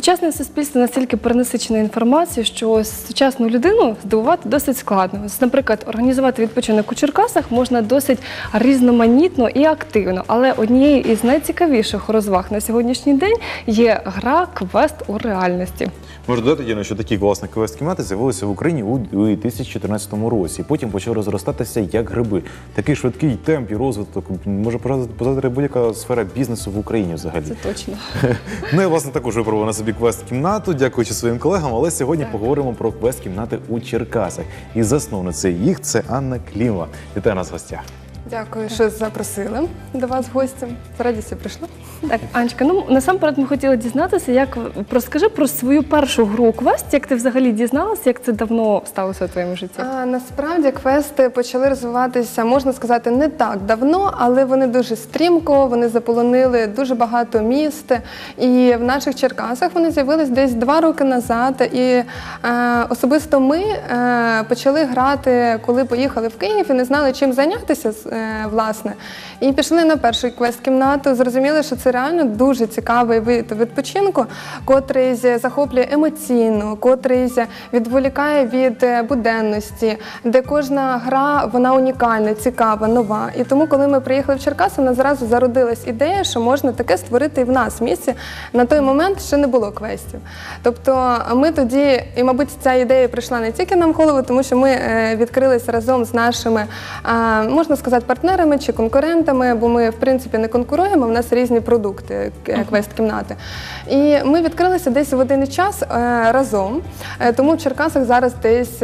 Сучасне суспільство настільки перенасичене інформацією, що сучасну людину здивувати досить складно. Ось, наприклад, організувати відпочинок у Черкасах можна досить різноманітно і активно, але однією із найцікавіших розваг на сьогоднішній день є гра «Квест у реальності». Можу додати, Діно, що такі класні квест-кімнати з'явилися в Україні у 2014 році. Потім почали розростатися як гриби. Такий швидкий темп і розвиток може позадати будь-яка сфера бізнесу в Україні взагалі. Це точно. Ну, я, власне, також випробував на собі квест-кімнату, дякуючи своїм колегам, але сьогодні поговоримо про квест-кімнати у Черкасах. І засновниця їх – це Анна Клімова. Вітаю нас в гостях. Дякую, що запросили до вас в гості. З радістю прийшла. Так, Анечка, ну насамперед ми хотіли дізнатися, розкажи про свою першу гру у квесті, як ти взагалі дізналася, як це давно сталося у твоєму житті? Насправді квести почали розвиватися, можна сказати, не так давно, але вони дуже стрімко, вони заполонили дуже багато міст. І в наших Черкасах вони з'явились десь 2 роки назад. І особисто ми почали грати, коли поїхали в Київ і не знали, чим зайнятися, власне. І пішли на першу квест-кімнату, зрозуміли, що це реально дуже цікавий вид відпочинку, котрий захоплює емоційно, котрий відволікає від буденності, де кожна гра, вона унікальна, цікава, нова. І тому, коли ми приїхали в Черкаси, у нас зразу зародилась ідея, що можна таке створити і в нас в місті. На той момент ще не було квестів. Тобто ми тоді, і, мабуть, ця ідея прийшла не тільки нам в голову, тому що ми відкрилися разом з нашими, можна сказати, партнерами чи конкурентами, бо ми, в принципі, не конкуруємо, в нас різні продукти, квест-кімнати. І ми відкрилися десь в один час разом, тому в Черкасах зараз десь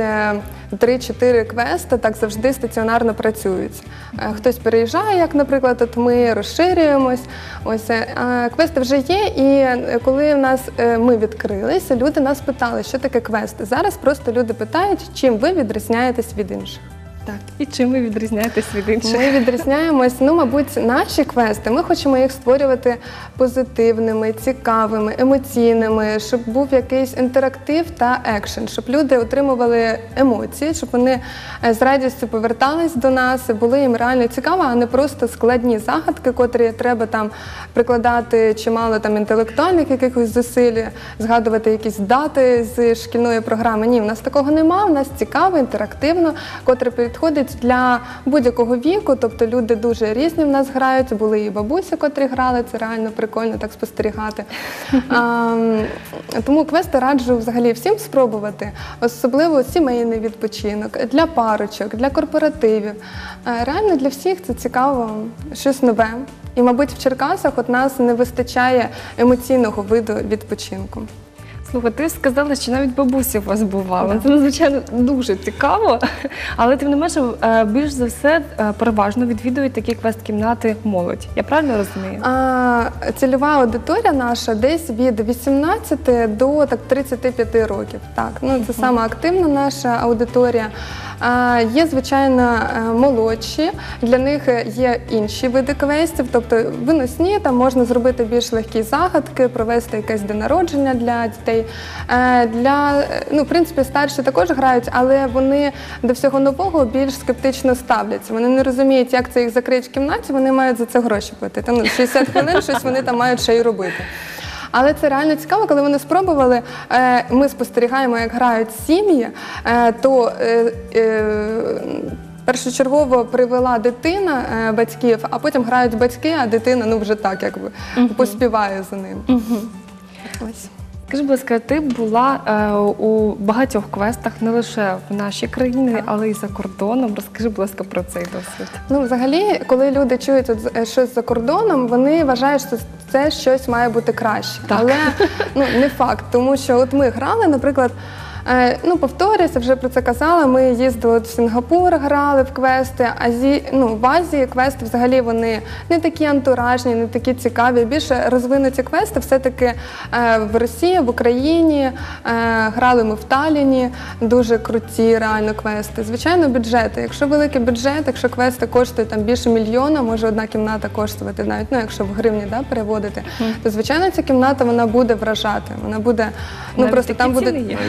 3-4 квести так завжди стаціонарно працюють. Хтось переїжджає, як, наприклад, от ми розширюємось. Ось квести вже є, і коли ми відкрилися, люди нас питали, що таке квести. Зараз просто люди питають, чим ви відрізняєтесь від інших. Так, і чим ви відрізняєтесь від інших? Ми відрізняємось, мабуть, наші квести, ми хочемо їх створювати позитивними, цікавими, емоційними, щоб був якийсь інтерактив та екшен, щоб люди отримували емоції, щоб вони з радістю повертались до нас, були їм реально цікаво, а не просто складні загадки, котрі треба там прикладати чимало там інтелектуальних якихось зусиль, згадувати якісь дати з шкільної програми. Ні, в нас такого нема, в нас цікаво, інтерактивно, котре підходить для будь-якого віку, тобто люди дуже різні в нас грають, були і бабусі, котрі грали, це реально прикольно так спостерігати. Тому квести раджу взагалі всім спробувати, особливо сімейний відпочинок, для парочок, для корпоративів. Реально для всіх це цікаво, щось нове. І, мабуть, в Черкасах от нас не вистачає емоційного виду відпочинку. Слухай, ти сказала, що навіть бабусі у вас бували. Це надзвичайно дуже цікаво, але тим не менше, більш за все, переважно відвідують такі квест-кімнати молодь. Я правильно розумію? Цільова аудиторія наша десь від 18 до 35 років. Так, це саме активна наша аудиторія. Є, звичайно, молодші, для них є інші види квестів, тобто виносні, там можна зробити більш легкі загадки, провести якесь день народження для дітей. В принципі, старші також грають, але вони до всього нового більш скептично ставляться. Вони не розуміють, як це їх закриють в кімнаті, вони мають за це гроші платити. 60 хвилин щось вони там мають ще й робити. Але це реально цікаво, коли вони спробували, ми спостерігаємо, як грають сім'ї, то першочергово привела дитина батьків, а потім грають батьки, а дитина вже так, якби поспіває за ним. Ось. Скажи, будь ласка, ти була у багатьох квестах, не лише в нашій країні, але й за кордоном. Розкажи, будь ласка, про цей досвід. Взагалі, коли люди чують щось за кордоном, вони вважають, що це щось має бути краще. Так. Але не факт, тому що от ми грали, наприклад, повторюся, вже про це казала, ми їздили в Сінгапур, грали в квести, в Азії квести взагалі вони не такі антуражні, не такі цікаві, більше розвинуті квести все-таки в Росії, в Україні, грали ми в Талліні, дуже круті реально квести. Звичайно, бюджети. Якщо великий бюджет, якщо квести коштують там більше мільйона, може одна кімната коштувати навіть, якщо в гривні переводити, то звичайно ця кімната вона буде вражати, вона буде, просто там буде... Така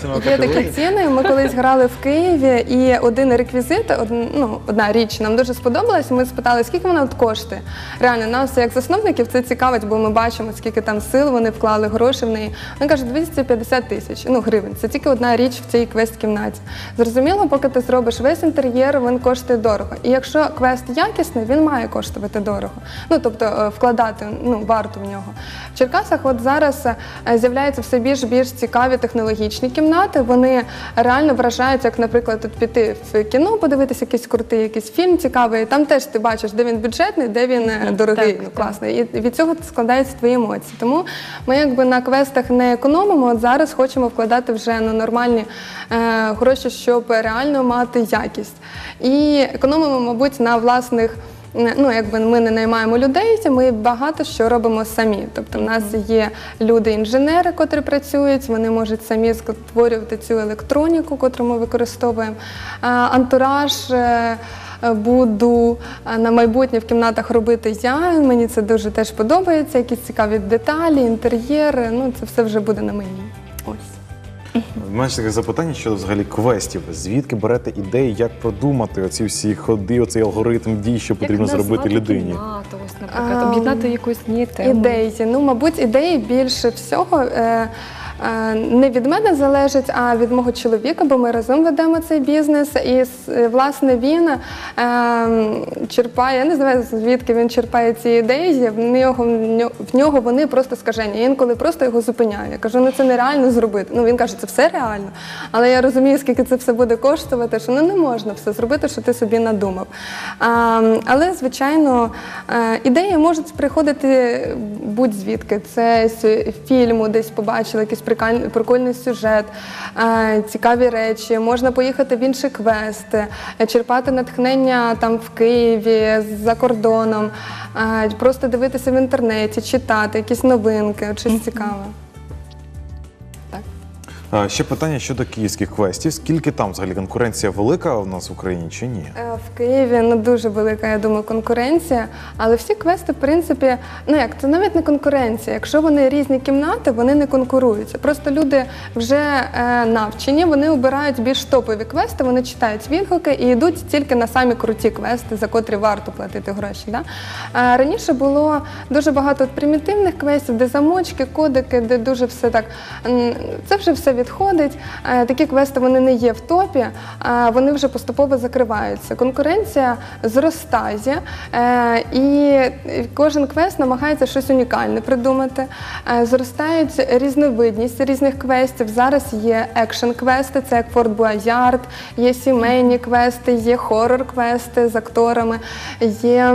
ціна Є такі ціни. Ми колись грали в Києві, і один реквізит, одна річ нам дуже сподобалась. Ми спитали, скільки вона от коштує. Реально, нас, як засновників, це цікавить, бо ми бачимо, скільки там сил вони вклали, грошей в неї. Вони кажуть, 250 тисяч гривень. Це тільки одна річ в цій квест-кімнаті. Зрозуміло, поки ти зробиш весь інтер'єр, він коштує дорого. І якщо квест якісний, він має коштувати дорого. Тобто вкладати варту в нього. В Черкасах от зараз з'являються все більш цікаві технологічні кімнати. Вони реально вражають, як, наприклад, тут піти в кіно, подивитися якийсь крутий якийсь фільм цікавий. Там теж ти бачиш, де він бюджетний, де він дорогий, класний. І від цього складаються твої емоції. Тому ми якби на квестах не економимо, от зараз хочемо вкладати вже нормальні гроші, щоб реально мати якість. І економимо, мабуть, на власних. Якби ми не наймаємо людей, ми багато що робимо самі. Тобто в нас є люди-інженери, котрі працюють, вони можуть самі створювати цю електроніку, котру ми використовуємо. Антураж буду на майбутнє в кімнатах робити я, мені це дуже теж подобається, якісь цікаві деталі, інтер'єри, це все вже буде на мені. Ось. У мене таке запитання щодо взагалі квестів. Звідки берете ідеї, як продумати оці всі ходи, оцей алгоритм дій, що потрібно зробити людині? Ось, наприклад, об'єднати якусь тему. Ідеї. Мабуть, ідеї більше всього не від мене залежить, а від мого чоловіка, бо ми разом ведемо цей бізнес. І, власне, він черпає, я не знаю, звідки він черпає ці ідеї, в нього вони просто скажені. Я інколи просто його зупиняю. Я кажу, це нереально зробити. Він каже, це все реально. Але я розумію, скільки це все буде коштувати, що не можна все зробити, що ти собі надумав. Але, звичайно, ідеї можуть приходити будь-звідки. Це з фільму, десь побачили якийсь прикольний сюжет, цікаві речі, можна поїхати в інші квести, черпати натхнення там в Києві, за кордоном, просто дивитися в інтернеті, читати якісь новинки, щось цікаве. Ще питання щодо київських квестів. Скільки там взагалі конкуренція велика у нас в Україні чи ні? В Києві дуже велика, я думаю, конкуренція. Але всі квести, в принципі, це навіть не конкуренція. Якщо вони різні кімнати, вони не конкуруються. Просто люди вже навчені, вони обирають більш топові квести, вони читають відгуки і йдуть тільки на самі круті квести, за котрі варто платити гроші. Да? Раніше було дуже багато примітивних квестів, де замочки, кодики, де дуже все так... Це вже все відходить. Такі квести, вони не є в топі, вони вже поступово закриваються. Конкуренція зростає, і кожен квест намагається щось унікальне придумати. Зростають різновидність різних квестів. Зараз є екшн-квести, це як Форт Боярд, є сімейні квести, є хорор-квести з акторами, є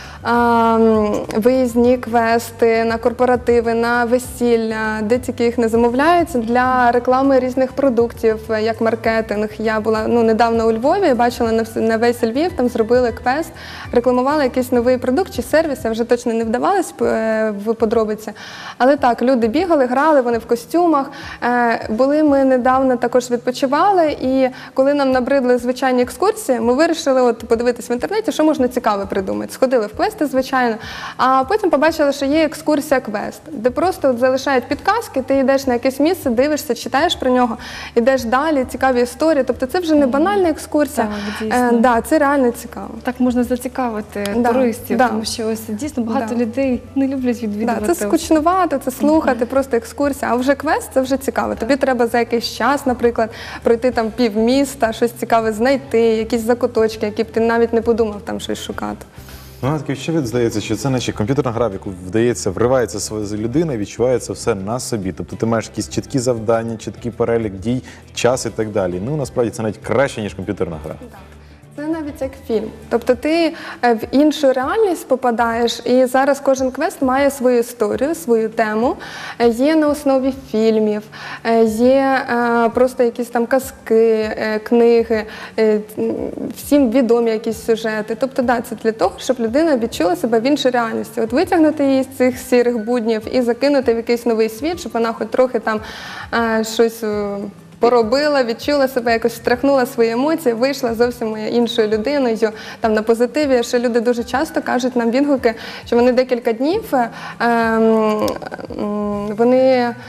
виїзні квести на корпоративи, на весілля, де тільки їх не замовляються, для реклами різних продуктів, як маркетинг. Я була недавно у Львові, бачила на весь Львів, там зробили квест, рекламували якийсь новий продукт чи сервіс, я вже точно не вдавалась в подробиці. Але так, люди бігали, грали, вони в костюмах. Були ми недавно також відпочивали, і коли нам набридли звичайні екскурсії, ми вирішили подивитись в інтернеті, що можна цікаве придумати. Сходили в квести, звичайно, а потім побачили, що є екскурсія-квест, де просто залишають підказки, ти йдеш на якесь місце, дивишся, читаєш про нього, йдеш далі, цікаві історії. Тобто це вже не банальна екскурсія, це реально цікаво. Так можна зацікавити туристів, тому що ось дійсно багато людей не люблять відвідувати. Це скучнувато, це слухати, просто екскурсія, а вже квест – це вже цікаво. Тобі треба за якийсь час, наприклад, пройти там півміста, щось цікаве знайти, якісь закуточки, які б ти навіть не подумав там щось шукати. Таке відчуття, здається, що це наче комп'ютерна гра, в яку вривається своя людина і відчувається все на собі. Тобто ти маєш якісь чіткі завдання, чіткий перелік дій, час і так далі. Насправді це навіть краще, ніж комп'ютерна гра. Це навіть як фільм. Тобто ти в іншу реальність попадаєш, і зараз кожен квест має свою історію, свою тему. Є на основі фільмів, є просто якісь там казки, книги, всім відомі якісь сюжети. Тобто, це для того, щоб людина відчула себе в іншій реальності. Витягнути її з цих сірих буднів і закинути в якийсь новий світ, щоб вона хоч трохи там щось поробила, відчула себе, якось встряхнула свої емоції, вийшла зовсім іншою людиною, там на позитиві. Що люди дуже часто кажуть нам відгуки, що вони декілька днів, вони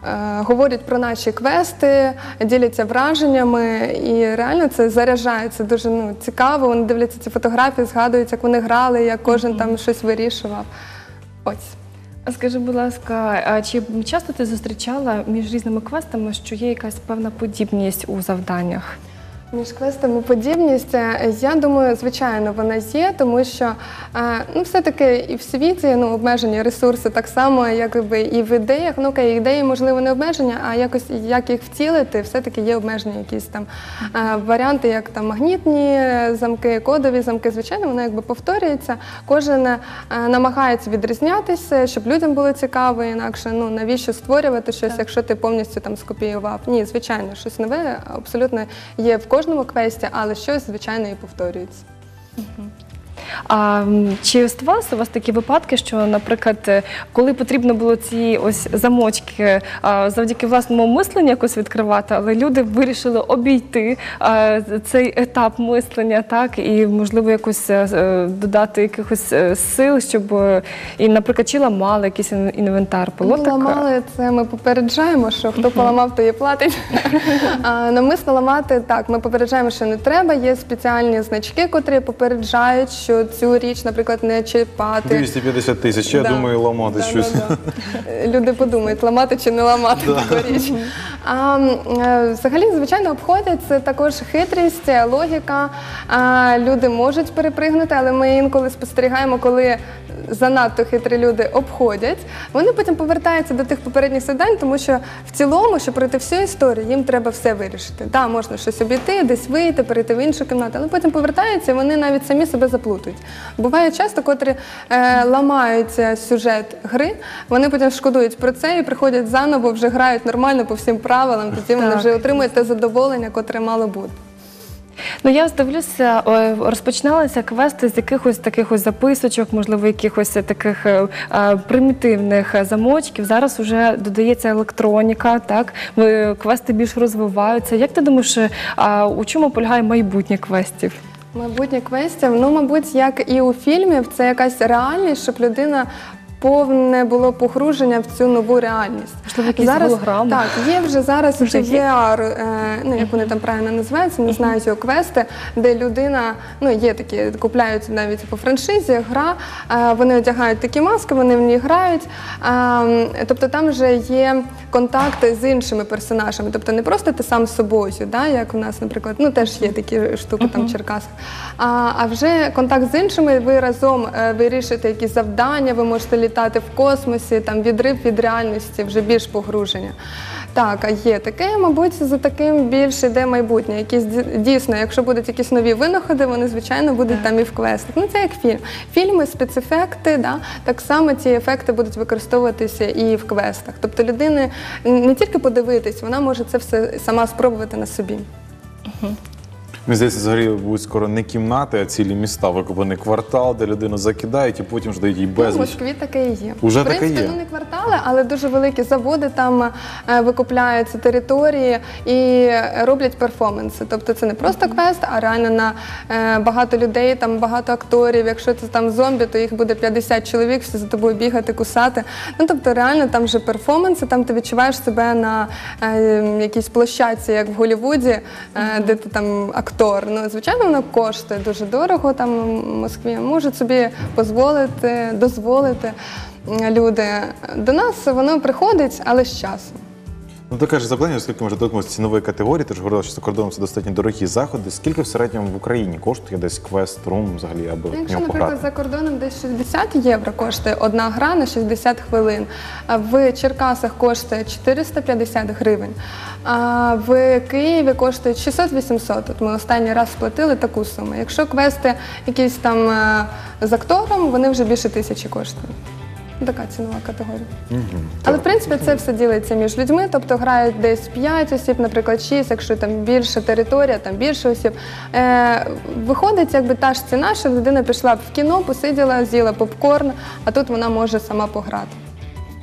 говорять про наші квести, діляться враженнями, і реально це заряджає, це дуже цікаво. Вони дивляться ці фотографії, згадують, як вони грали, як кожен там щось вирішував. Ось. А скажи, будь ласка, а чи часто ти зустрічала між різними квестами, що є якась певна подібність у завданнах? Між квестами подібність, я думаю, звичайно, вона є, тому що все-таки і в світі обмежені ресурси так само, якби і в ідеях. Ідеї, можливо, не обмежені, а якось як їх втілити, все-таки є обмежені якісь там варіанти, як там магнітні замки, кодові замки. Звичайно, воно якби повторюється. Кожен намагається відрізнятися, щоб людям було цікаво, інакше навіщо створювати щось, якщо ти повністю там скопіював. Ні, звичайно, щось нове абсолютно є в кожному квесті, але щось, звичайно, і повторюється. А чи ставалися у вас такі випадки, що, наприклад, коли потрібно було ці ось замочки завдяки власному мисленню якось відкривати, але люди вирішили обійти цей етап мислення, так, і, можливо, якось додати якихось сил, щоб, і, наприклад, чи ламали якийсь інвентар? Ламали, це ми попереджаємо, що хто поламав, то і платить. Намисно ламати, так, ми попереджаємо, що не треба. Є спеціальні значки, котрі попереджають, що цю річ, наприклад, не чіпати. 250 тисяч, я думаю, ламати щось. Люди подумають, ламати чи не ламати таку річ. Взагалі, звичайно, обходять. Це також хитрість, логіка. Люди можуть перепригнути, але ми інколи спостерігаємо, коли занадто хитрі люди обходять. Вони потім повертаються до тих попередніх завдань, тому що в цілому, щоб пройти всю історію, їм треба все вирішити. Так, можна щось обійти, десь вийти, перейти в іншу кімнату, але потім повертаються, і вони навіть самі себе заплутують. Буває часто, котрі ламають сюжет гри, вони потім шкодують про це і приходять заново, вже грають нормально по всім правилам, тоді вони вже отримують те задоволення, котре мало бути. Я ось дивлюся, розпочиналися квести з якихось таких ось записочок, можливо, якихось таких примітивних замочків. Зараз вже додається електроніка, так? Квести більш розвиваються. Як ти думаєш, у чому полягає майбутнє квестів? Майбутнє квестів, мабуть, як і у фільмів, це якась реальність, щоб людина повне було погруження в цю нову реальність. Можливо, якісь голограми? Так, є вже зараз VR, як вони там правильно називаються, не знаю цього, квести, де людина, є такі, купляють навіть по франшизі, гра, вони одягають такі маски, вони в ній грають, тобто там вже є контакти з іншими персонажами, тобто не просто ти сам з собою, як у нас, наприклад, теж є такі штуки там в Черкасах, а вже контакт з іншими, ви разом вирішуєте якісь завдання, ви можете літати в космосі, там відрив від реальності, вже більш погруження. Так, а є таке, мабуть, за таким більше йде майбутнє. Якісь дійсно, якщо будуть якісь нові винаходи, вони, звичайно, будуть там і в квестах. Це як фільм. Фільми, спецефекти, так само ці ефекти будуть використовуватися і в квестах. Тобто людини не тільки подивитись, вона може це все сама спробувати на собі. Мені здається, взагалі будуть скоро не кімнати, а цілі міста, викопаний квартал, де людину закидають і потім ж дають їй безліч. В Москві таке і є. Уже в принципі, таке є. Не квартали, але дуже великі заводи там викупляються території і роблять перформанси. Тобто це не просто квест, а реально на багато людей, там багато акторів. Якщо це там зомбі, то їх буде 50 чоловік, всі за тобою бігати, кусати. Тобто реально там вже перформанси, там ти відчуваєш себе на якійсь площадці, як в Голлівуді, де ти там актор. Звичайно, воно коштує дуже дорого там в Москві. Можуть собі дозволити люди. До нас воно приходить, але з часом. Таке ж запитання, оскільки може торкнутися цінової категорії, ти ж говорила, що за кордоном це достатньо дорогі заходи. Скільки в середньому в Україні коштує десь квест-рум взагалі, аби в нього Якщо, пограти? наприклад, за кордоном десь 60 євро коштує одна гра на 60 хвилин. В Черкасах коштує 450 гривень. А в Києві коштує 600-800. От ми останній раз сплатили таку суму. Якщо квести якісь там з актором, вони вже більше 1000 коштують. Така цінова категорія. Але, в принципі, це все ділиться між людьми, тобто грають десь 5 осіб, наприклад, 6, якщо там більша територія, там більше осіб. Виходить, якби та ж ціна, що людина пішла б в кіно, посиділа, з'їла попкорн, а тут вона може сама пограти.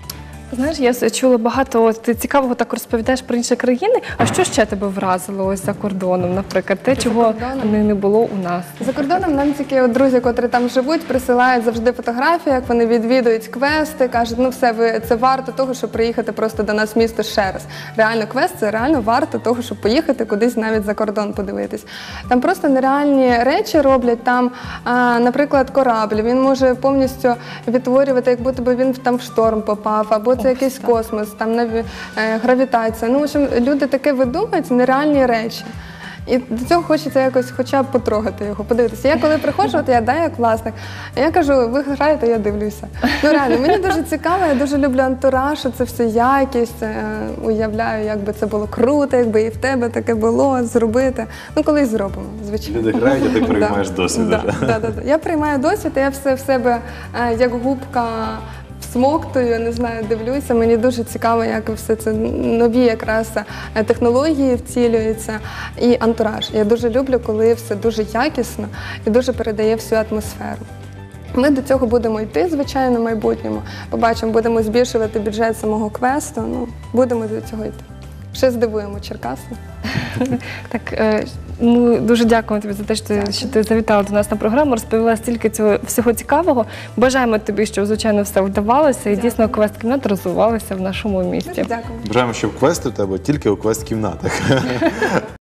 Знаєш, я чула багато, ти цікавого так розповідаєш про інші країни. А що ще тебе вразило ось за кордоном, наприклад, те, чого не було у нас? За кордоном нам тільки от друзі, котрі там живуть, присилають завжди фотографії, як вони відвідують квести, кажуть, ну все, це варто того, щоб приїхати просто до нас в місто ще раз. Реально, квест – це реально варто того, щоб поїхати кудись навіть за кордон подивитись. Там просто нереальні речі роблять, там, наприклад, корабль, він може повністю відтворювати, як будто би він там в шторм попав, або це якийсь космос, там гравітація. Ну, в общем, люди таке видумують, нереальні речі. І до цього хочеться якось хоча б потрогати його, подивитися. Я коли приходжу, от я як власник, я кажу, ви граєте, я дивлюся. Ну реально, мені дуже цікаво, я дуже люблю антураж, це все якість, уявляю, як би це було круто, якби і в тебе таке було, зробити. Ну колись зробимо, звичайно. Люди грають, а ти приймаєш досвід. Я приймаю досвід, я все в себе як губка всмоктую, я не знаю, дивлюся. Мені дуже цікаво, як все це нові якраз технології втілюються і антураж. Я дуже люблю, коли все дуже якісно і дуже передає всю атмосферу. Ми до цього будемо йти, звичайно, в майбутньому. Побачимо, будемо збільшувати бюджет самого квесту, ну, будемо до цього йти. Ще здивуємо Черкаси. Так, ми дуже дякуємо тобі за те, що ти завітала до нас на програму, розповіла стільки цього всього цікавого. Бажаємо тобі, щоб, звичайно, все вдавалося і дійсно квест-кімната розвивалася в нашому місті. Дякую. Бажаємо, щоб квести у тебе тільки у квест-кімнатах.